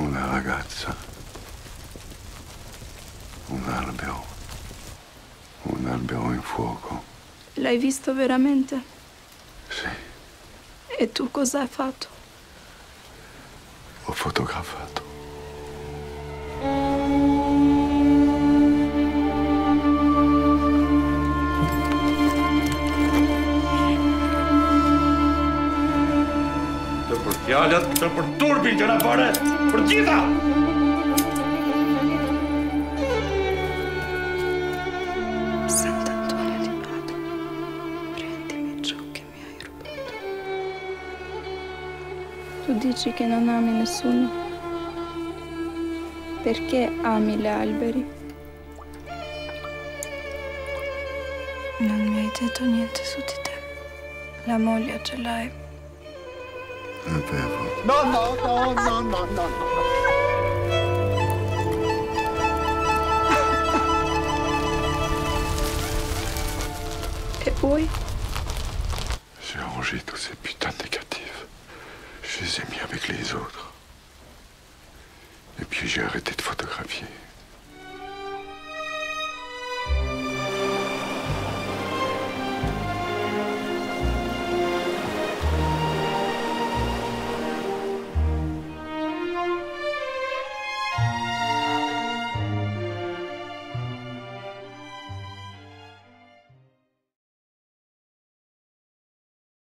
Una ragazza, un albero in fuoco. L'hai visto veramente? Sì, E tu cosa hai fatto? ho fotografato. Te përfjallat, te për turbin që na bëre, për gjitha! Sant'Antonio di Padova, prendimi ciò che mi hai rubato. Tu dici che non ami nessuno? Perché ami gli alberi? Non mi hai detto niente su di te. La moglie ce l'hai? Avevo. No, no, no, no, no, no, no. Et poi? J'ai rangé tous ces putains de négatifs. Je les ai mis avec les autres. Et puis j'ai arrêté de photographier.